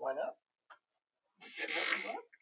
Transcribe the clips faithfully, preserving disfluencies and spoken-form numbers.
one up. Get one up.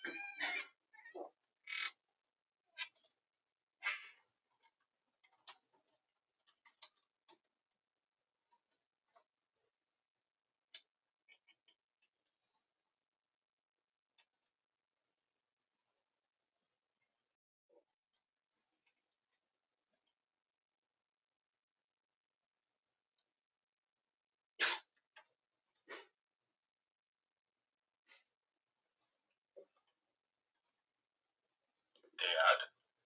Dad?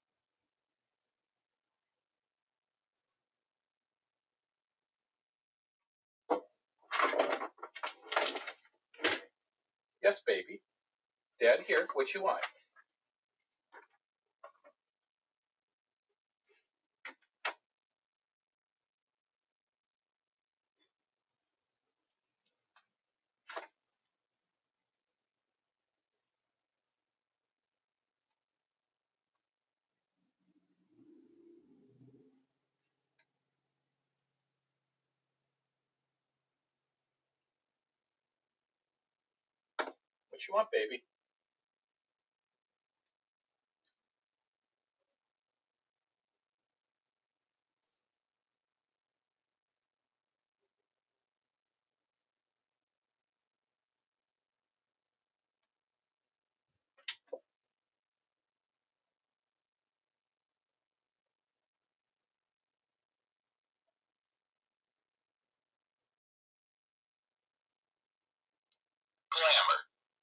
Yes, baby. Dad here. What you want? What you want, baby? Glamour.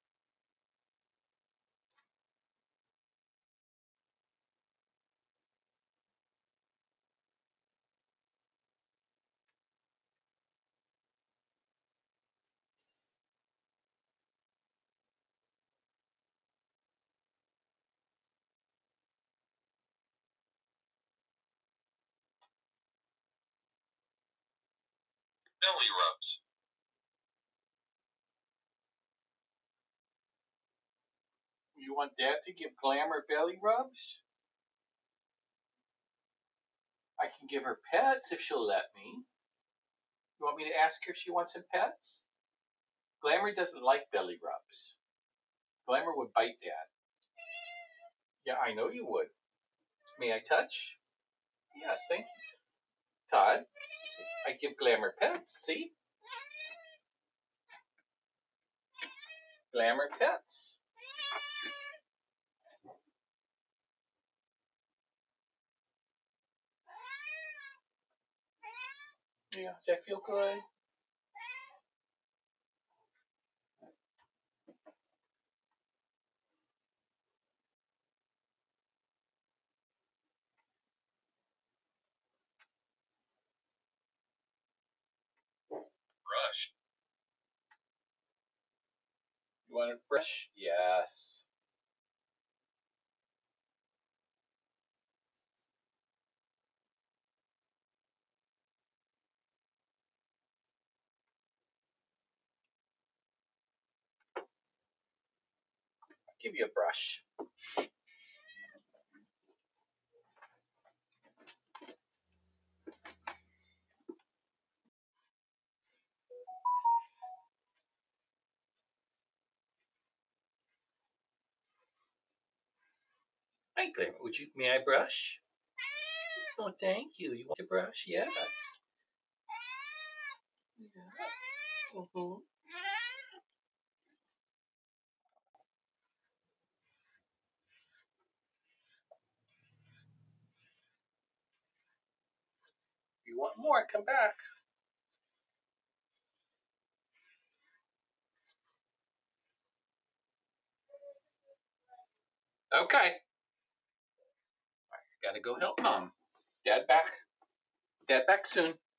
Belly rubs. You want Dad to give Glamour belly rubs? I can give her pets if she'll let me. You want me to ask her if she wants some pets? Glamour doesn't like belly rubs. Glamour would bite Dad. Yeah, I know you would. May I touch? Yes, thank you. Todd, I give Glamour pets, see? Glamour pets. Yeah, does that feel good? Brush. You want a brush? Yes. I'll give you a brush. Hi, Glamour. Would you? May I brush? Oh, thank you. You want to brush? Yes. Yeah. Mm-hmm. If you want more, come back. Okay. I gotta go help Mom. Dad back. Dad back soon.